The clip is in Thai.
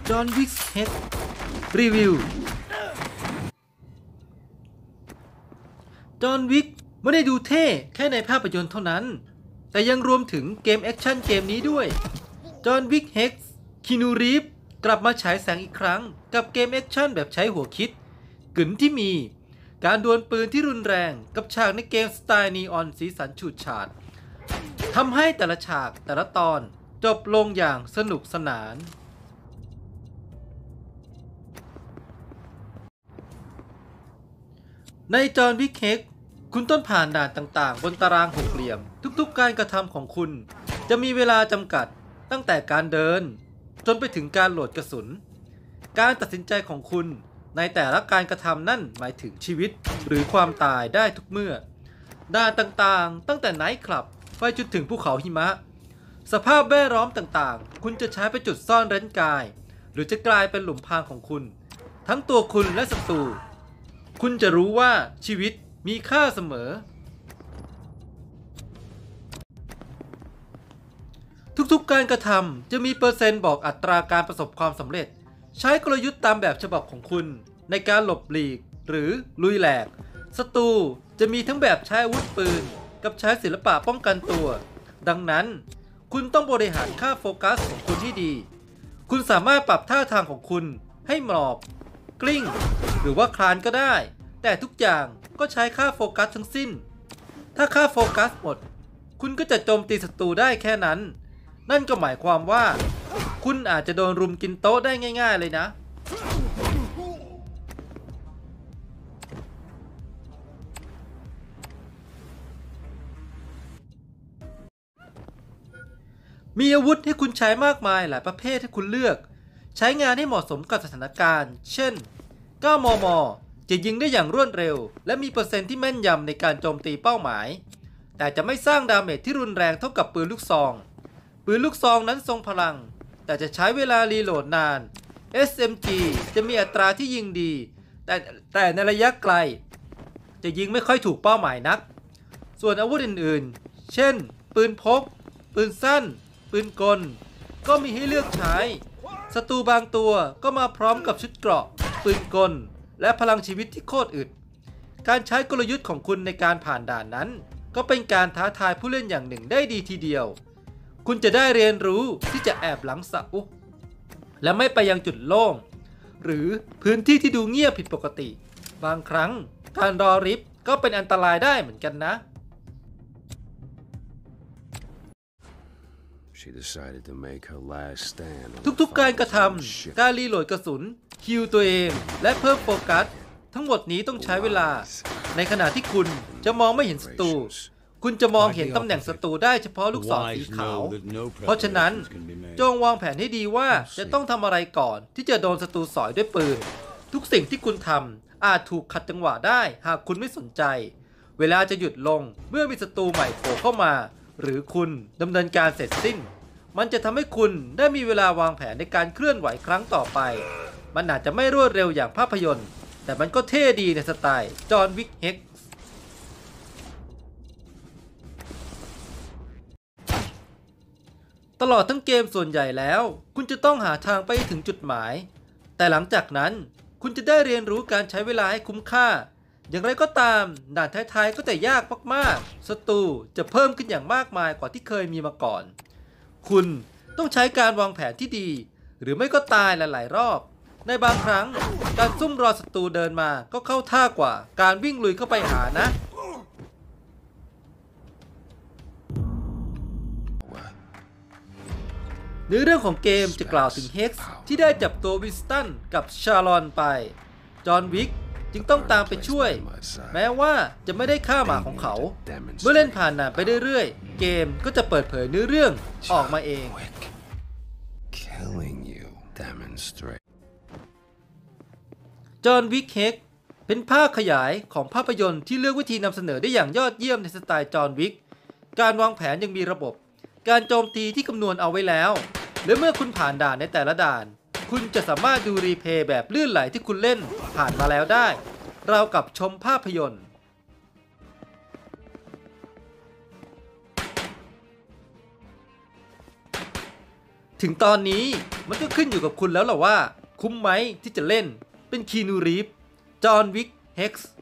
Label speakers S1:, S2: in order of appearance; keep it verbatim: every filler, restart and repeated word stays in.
S1: จอห์นวิกเฮกรีวิวจอห์นวิกไม่ได้ดูเท่แค่ในภาพยนตร์เท่านั้นแต่ยังรวมถึงเกมแอคชั่นเกมนี้ด้วยจอห์นวิกเฮกคีนูรีฟกลับมาฉายแสงอีกครั้งกับเกมแอคชั่นแบบใช้หัวคิดกึ่นที่มีการดวลปืนที่รุนแรงกับฉากในเกมสไตล์นีออนสีสันฉูดฉาดทำให้แต่ละฉากแต่ละตอนจบลงอย่างสนุกสนานในจอห์นวิกเฮกคุณต้องผ่านด่านต่างๆบนตารางหกเหลี่ยมทุกๆการกระทำของคุณจะมีเวลาจำกัดตั้งแต่การเดินจนไปถึงการโหลดกระสุนการตัดสินใจของคุณในแต่ละการกระทำนั่นหมายถึงชีวิตหรือความตายได้ทุกเมื่อด่านต่างๆตั้งแต่ไนท์คลับไปจนถึงภูเขาหิมะสภาพแวดล้อมต่างๆคุณจะใช้ไปจุดซ่อนเร้นกายหรือจะกลายเป็นหลุมพรางของคุณทั้งตัวคุณและศัตรูคุณจะรู้ว่าชีวิตมีค่าเสมอทุกๆการกระทำจะมีเปอร์เซ็นต์บอกอัตราการประสบความสำเร็จใช้กลยุทธ์ตามแบบฉบับของคุณในการหลบหลีกหรือลุยแหลกศัตรูจะมีทั้งแบบใช้อาวุธปืนกับใช้ศิลปะป้องกันตัวดังนั้นคุณต้องบริหารค่าโฟกัสของคุณให้ดีคุณสามารถปรับท่าทางของคุณให้หมอบกลิ้งหรือว่าคลานก็ได้แต่ทุกอย่างก็ใช้ค่าโฟกัสทั้งสิ้นถ้าค่าโฟกัสหมดคุณก็จะโจมตีศัตรูได้แค่นั้นนั่นก็หมายความว่าคุณอาจจะโดนรุมกินโต๊ะได้ง่ายๆเลยนะมีอาวุธให้คุณใช้มากมายหลายประเภทให้คุณเลือกใช้งานให้เหมาะสมกับสถานการณ์เช่น เก้า มม. จะยิงได้อย่างรวดเร็วและมีเปอร์เซ็นต์ที่แม่นยำในการโจมตีเป้าหมายแต่จะไม่สร้างดาเมจที่รุนแรงเท่ากับปืนลูกซองปืนลูกซองนั้นทรงพลังแต่จะใช้เวลารีโหลดนาน เอส เอ็ม จี จะมีอัตราที่ยิงดีแต่แต่ในระยะไกลจะยิงไม่ค่อยถูกเป้าหมายนักส่วนอาวุธอื่นๆเช่นปืนพกปืนสั้นปืนกลก็มีให้เลือกใช้ศัตรูบางตัวก็มาพร้อมกับชุดเกราะปืนกลและพลังชีวิตที่โคตรอึดการใช้กลยุทธ์ของคุณในการผ่านด่านนั้นก็เป็นการท้าทายผู้เล่นอย่างหนึ่งได้ดีทีเดียวคุณจะได้เรียนรู้ที่จะแอบหลังเสาและไม่ไปยังจุดโล่งหรือพื้นที่ที่ดูเงียบผิดปกติบางครั้งการรอริฟต์ก็เป็นอันตรายได้เหมือนกันนะทุกๆการกระทำการรีโหลดกระสุนคิวตัวเองและเพิ่มโฟกัสทั้งหมดนี้ต้องใช้เวลาในขณะที่คุณจะมองไม่เห็นศัตรูคุณจะมองเห็นตำแหน่งศัตรูได้เฉพาะลูกศรสีขาวเพราะฉะนั้นจงวางแผนให้ดีว่าจะต้องทำอะไรก่อนที่จะโดนศัตรูสอยด้วยปืนทุกสิ่งที่คุณทำอาจถูกขัดจังหวะได้หากคุณไม่สนใจเวลาจะหยุดลงเมื่อมีศัตรูใหม่โผล่เข้ามาหรือคุณดำเนินการเสร็จสิ้นมันจะทำให้คุณได้มีเวลาวางแผนในการเคลื่อนไหวครั้งต่อไปมันอาจจะไม่รวดเร็วอย่างภาพยนตร์แต่มันก็เท่ดีในสไตล์จอห์นวิกเฮกตลอดทั้งเกมส่วนใหญ่แล้วคุณจะต้องหาทางไปถึงจุดหมายแต่หลังจากนั้นคุณจะได้เรียนรู้การใช้เวลาให้คุ้มค่าอย่างไรก็ตามด่านท้ายๆก็จะยากมากๆศัตรูจะเพิ่มขึ้นอย่างมากมายกว่าที่เคยมีมาก่อนคุณต้องใช้การวางแผนที่ดีหรือไม่ก็ตายหลายๆรอบในบางครั้งการซุ่มรอศัตรูเดินมาก็เข้าท่ากว่าการวิ่งลุยเข้าไปหานะเนื้อเรื่องของเกมจะกล่าวถึงเฮกซ์ที่ได้จับตัววินสตันกับชาลอนไปจอห์นวิกจึงต้องตามไปช่วยแม้ว่าจะไม่ได้ฆ่าหมาของเขาเมื่อเล่นผ่านด่านไปเรื่อยๆเกมก็จะเปิดเผยเนื้อเรื่องออกมาเองจอห์นวิกเฮกเป็นภาคขยายของภาพยนตร์ที่เลือกวิธีนำเสนอได้อย่างยอดเยี่ยมในสไตล์จอห์นวิกการวางแผนยังมีระบบการโจมตีที่คำนวณเอาไว้แล้วหรือเมื่อคุณผ่านด่านในแต่ละด่านคุณจะสามารถดูรีเพย์แบบลื่นไหลที่คุณเล่นผ่านมาแล้วได้ราวกับชมภาพยนตร์ถึงตอนนี้มันก็ขึ้นอยู่กับคุณแล้วล่ะว่าคุ้มไหมที่จะเล่นเป็นคีนูรีฟจอห์นวิกเฮกซ์